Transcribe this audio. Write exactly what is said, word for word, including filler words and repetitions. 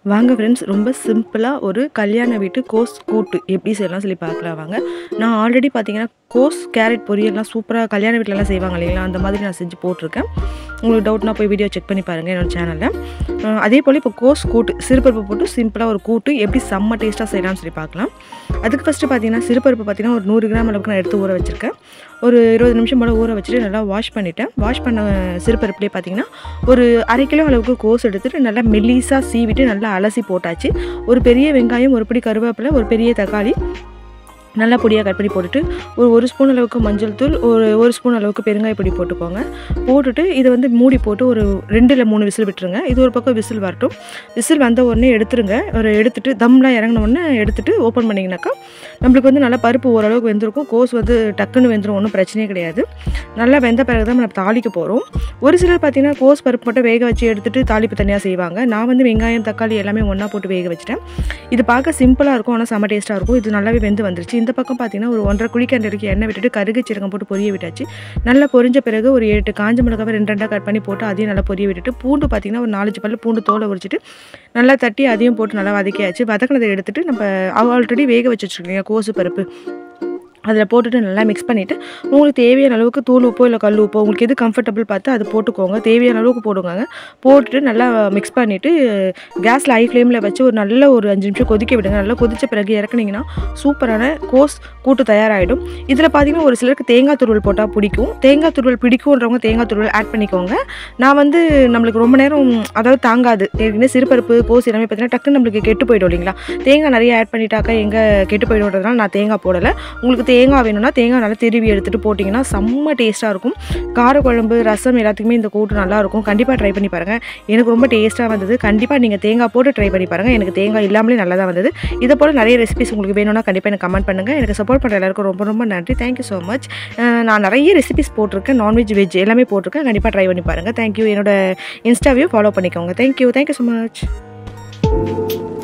வாங்க ஃப்ரெண்ட்ஸ், ரொம்ப சிம்பிளாக ஒரு கல்யாண வீட்டு கோஸ் கூட்டு எப்படி செய்யலாம் சொல்லி பார்க்கலாம் வாங்க. நான் ஆல்ரெடி பார்த்தீங்கன்னா கோஸ் கேரட் பொரியல்லாம் சூப்பராக கல்யாண வீட்டிலலாம் செய்வாங்க இல்லைங்களா, அந்த மாதிரி நான் செஞ்சு போட்டிருக்கேன். உங்களுக்கு டவுட்னா போய் வீடியோ செக் பண்ணி பாருங்கள் என்னோடய சேனலில். அதே போல் இப்போ கோஸ் கூட்டு சிறுபருப்பு போட்டு சிம்பிளாக ஒரு கூட்டு எப்படி செம்ம டேஸ்ட்டாக செய்யலாம்னு சொல்லி பார்க்கலாம். அதுக்கு ஃபஸ்ட்டு பார்த்தீங்கன்னா சிறுபருப்பு பார்த்தீங்கன்னா ஒரு நூறு கிராம் அளவுக்கு நான் எடுத்து ஊற வச்சுருக்கேன். ஒரு இருபது நிமிஷம் போல் ஊற வச்சுட்டு நல்லா வாஷ் பண்ணிவிட்டேன். வாஷ் பண்ண சிறுபருப்புலேயே பார்த்தீங்கன்னா ஒரு அரை கிலோ அளவுக்கு கோஸ் எடுத்துகிட்டு நல்லா மெல்லிஸாக சீவிட்டு நல்லா அலசி போட்டாச்சு. ஒரு பெரிய வெங்காயம், ஒரு பிடி கருவேப்பிலை, ஒரு பெரிய தக்காளி நல்லா பொடியாக கட் பண்ணி போட்டுட்டு ஒரு ஒரு ஸ்பூன் அளவுக்கு மஞ்சள் தூள், ஒரு ஒரு ஸ்பூன் அளவுக்கு பெருங்காய பொடி போட்டுக்கோங்க. போட்டுட்டு இதை வந்து மூடி போட்டு ஒரு ரெண்டு இல்லை மூணு விசில் விட்டுருங்க. இது ஒரு பக்கம் விசில் வரட்டும். விசில் வந்த உடனே எடுத்துருங்க. ஒரு எடுத்துகிட்டு தம்லாம் இறங்கின உடனே எடுத்துகிட்டு ஓப்பன் பண்ணிங்கனாக்கா நம்மளுக்கு வந்து நல்லா பருப்பு ஓரளவுக்கு வெந்திருக்கும். கோஸ் வந்து டக்குன்னு வெந்துடும், ஒன்றும் பிரச்சனையே கிடையாது. நல்லா வெந்த பிறகு தான் நம்ம தாளிக்க போகிறோம். ஒரு சிலர் பார்த்திங்கன்னா கோஸ் பருப்பு மட்டும் வேக வச்சு எடுத்துகிட்டு தாளிப்பு தனியாக செய்வாங்க. நான் வந்து வெங்காயம் தக்காளி எல்லாமே ஒன்றா போட்டு வேக வச்சுட்டேன். இது பார்க்க சிம்பிளாக இருக்கும், ஆனால் செம்ம டேஸ்ட்டாக இருக்கும். இது நல்லாவே வெந்து வந்துருச்சு. இந்த பக்கம் பார்த்தீங்கன்னா ஒரு ஒன்றரை குழிக்கரண்டி வரைக்கும் எண்ணெய் விட்டுட்டு கருகு சீரகம் போட்டு பொரிய விட்டாச்சு. நல்லா பொரிஞ்ச பிறகு ஒரு எட்டு காஞ்ச மிளகாவை ரெண்டு ரெண்டாக கட் பண்ணி போட்டு அதையும் நல்லா பொரிய விட்டுட்டு பூண்டு பார்த்தீங்கன்னா ஒரு நாலஞ்சு பல்லு பூண்டு தோலை உரிச்சிட்டு நல்லா தட்டி அதையும் போட்டு நல்லா வதக்கியாச்சு. வதக்கினதை எடுத்துகிட்டு நம்ம ஆல்ரெடி வேக வச்சு வச்சுருக்கீங்க கோசு பருப்பு அதில் போட்டுட்டு நல்லா மிக்ஸ் பண்ணிவிட்டு உங்களுக்கு தேவையான அளவுக்கு தூள் உப்போ இல்லை கல் உப்போ உங்களுக்கு எது கம்ஃபர்டபுள் பார்த்து அது போட்டுக்கோங்க. தேவையான அளவுக்கு போடுங்க. போட்டுட்டு நல்லா மிக்ஸ் பண்ணிவிட்டு கேஸில் ஹை ஃப்ளேமில் வச்சு ஒரு நல்ல ஒரு அஞ்சு நிமிஷம் கொதிக்க விடுங்க. நல்லா கொதித்த பிறகு இறக்குனிங்கன்னா சூப்பரான கோஸ் கூட்டு தயாராகிடும். இதில் பார்த்தீங்கன்னா ஒரு சிலருக்கு தேங்காய் துருவல் போட்டால் பிடிக்கும். தேங்காய் துருவல் பிடிக்கும்ன்றவங்க தேங்காய் துருவல் ஆட் பண்ணிக்கோங்க. நான் வந்து நம்மளுக்கு ரொம்ப நேரம் அதாவது தாங்காது, ஏற்கனவே சிறுபருப்பு கோஸ் எல்லாமே பார்த்தீங்கன்னா டக்குன்னு நம்மளுக்கு கெட்டு போய்டும் இல்லைங்களா. தேங்காய் நிறைய ஆட் பண்ணிட்டாக்கா எங்கே கெட்டு போய்டுன்றதுனால நான் தேங்காய் போடலை. உங்களுக்கு தேங்காய் வேணும்னா தேங்காய் நல்லா திருவி எடுத்துகிட்டு போட்டிங்கன்னா செம்ம டேஸ்ட்டாக இருக்கும். காரக்குழம்பு ரசம் எல்லாத்துக்குமே இந்த கூட்டு நல்லாயிருக்கும். கண்டிப்பாக ட்ரை பண்ணி பாருங்கள். எனக்கு ரொம்ப டேஸ்ட்டாக வந்தது. கண்டிப்பாக நீங்கள் தேங்காய் போட்டு ட்ரை பண்ணி பாருங்கள். எனக்கு தேங்காய் இல்லாமலே நல்லா தான் வந்தது. இதை போல் நிறைய ரெசிபிஸ் உங்களுக்கு வேணும்னா கண்டிப்பாக எனக்கு கமெண்ட் பண்ணுங்கள். எனக்கு சப்போர்ட் பண்ணுற எல்லாருக்கும் ரொம்ப ரொம்ப நன்றி. Thank you so much. நான் நிறைய ரெசிபிஸ் போட்டிருக்கேன், நான்வெஜ் வெஜ் எல்லாமே போட்டிருக்கேன். கண்டிப்பாக ட்ரை பண்ணி பாருங்கள். தேங்க்யூ. என்னோட இன்ஸ்டாவையும் ஃபாலோ பண்ணிக்கோங்க. Thank you thank you so much.